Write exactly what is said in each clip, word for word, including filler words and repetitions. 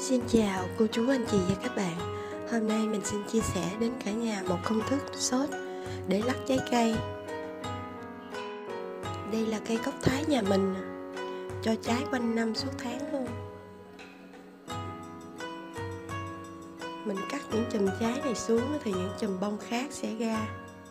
Xin chào cô chú anh chị và các bạn. Hôm nay mình xin chia sẻ đến cả nhà một công thức sốt để lắc trái cây. Đây là cây cóc Thái nhà mình, cho trái quanh năm suốt tháng luôn. Mình cắt những chùm trái này xuống thì những chùm bông khác sẽ ra.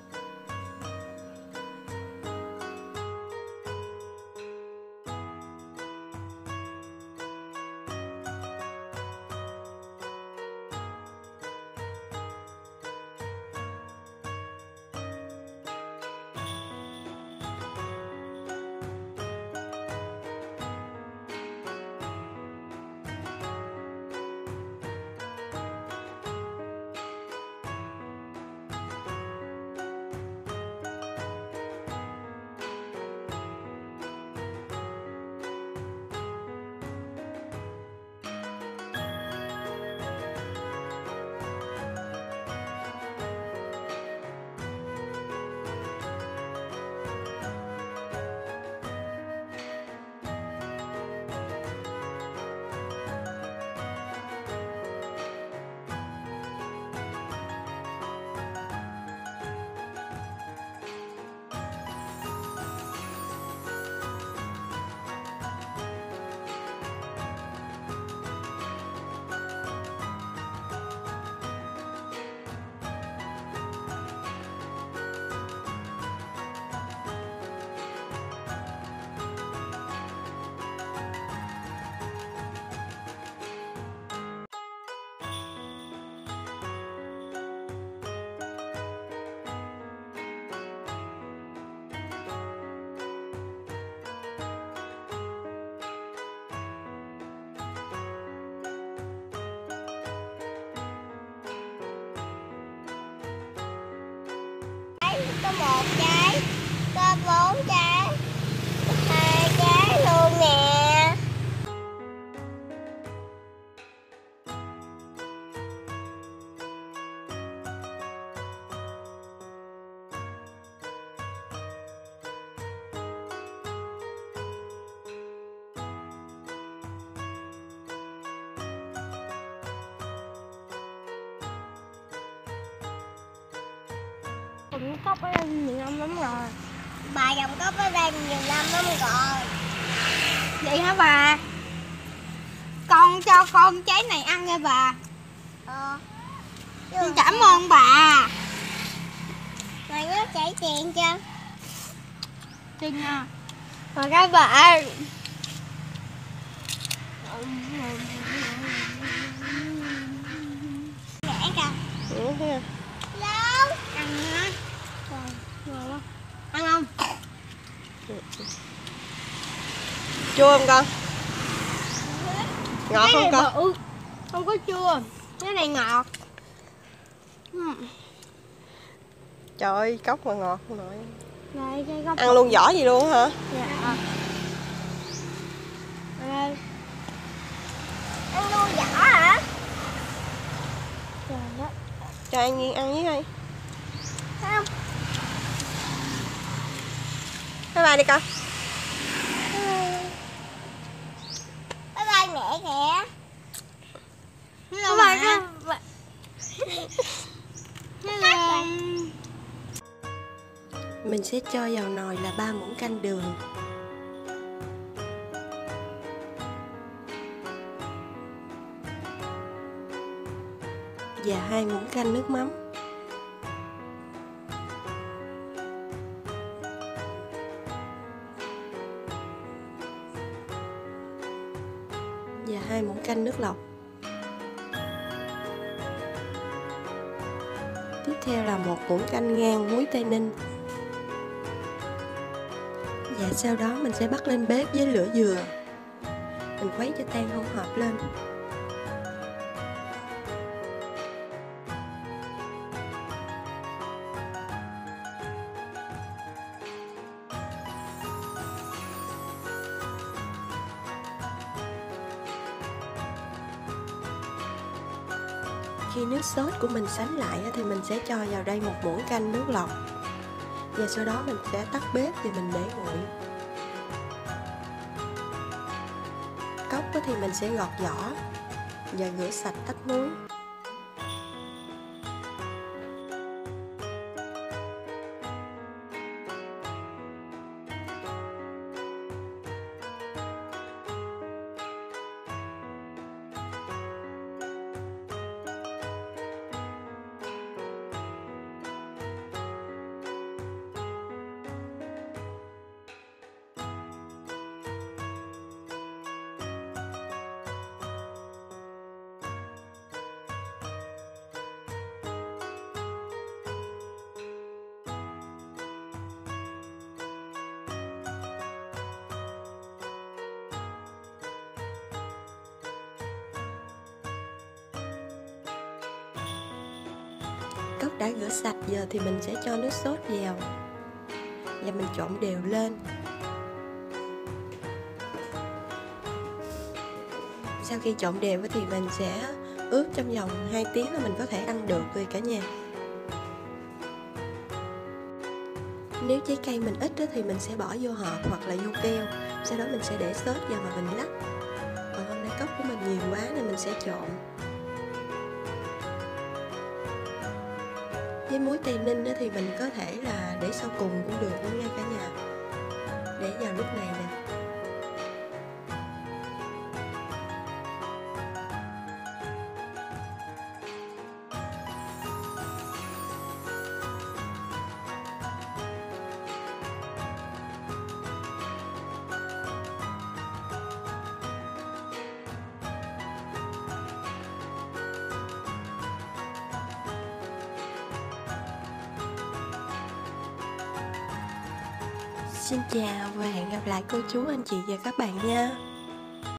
Có một trái, có bốn trái, có hai trái luôn nè. Trồng cốc ở đây nhiều năm lắm rồi. Bà trồng cốc ở đây nhiều năm lắm rồi. Vậy hả bà? Con cho con trái này ăn nha bà. Ờ. Xin cảm ơn bà. Mày có chảy tiền chưa? Xin nha. Rồi các bạn. Rẻ kìa. Ừ, thấy không? Đâu? Ăn hả? Rồi, ăn không? Chua không con? Ngọt không con? Bự. Không có chua. Cái này ngọt. Trời ơi, cốc mà ngọt không nội. Đây, cái gốc Ăn luôn vỏ gì luôn hả? Dạ. Đây. Ăn luôn vỏ hả? Trời đất. Cho An Nhiên ăn với đi. Không. Bye bye đi con. Bye bye mẹ kìa. Hello bà. Hello. Mình sẽ cho vào nồi là ba muỗng canh đường, và hai muỗng canh nước mắm. Và hai muỗng canh nước lọc. Tiếp theo là một muỗng canh ngan muối Tây Ninh. Và sau đó mình sẽ bắt lên bếp với lửa vừa. Mình khuấy cho tan hỗn hợp lên. Khi nước sốt của mình sánh lại thì mình sẽ cho vào đây một muỗng canh nước lọc. Và sau đó mình sẽ tắt bếp và mình để nguội. Cốc thì mình sẽ gọt vỏ. và rửa sạch tách muối. Cốc đã rửa sạch, giờ thì mình sẽ cho nước sốt vào và mình trộn đều lên. Sau khi trộn đều thì mình sẽ ướp trong vòng hai tiếng là mình có thể ăn được rồi cả nhà. Nếu trái cây mình ít thì mình sẽ bỏ vô hộp hoặc là vô keo. Sau đó mình sẽ để sốt vào mà mình lắc. Còn hôm nay cốc của mình nhiều quá nên mình sẽ trộn. Với muối Tây Ninh thì mình có thể là để sau cùng cũng được luôn nha cả nhà. Để vào lúc này nè. Xin chào và hẹn gặp lại cô chú, anh chị và các bạn nha.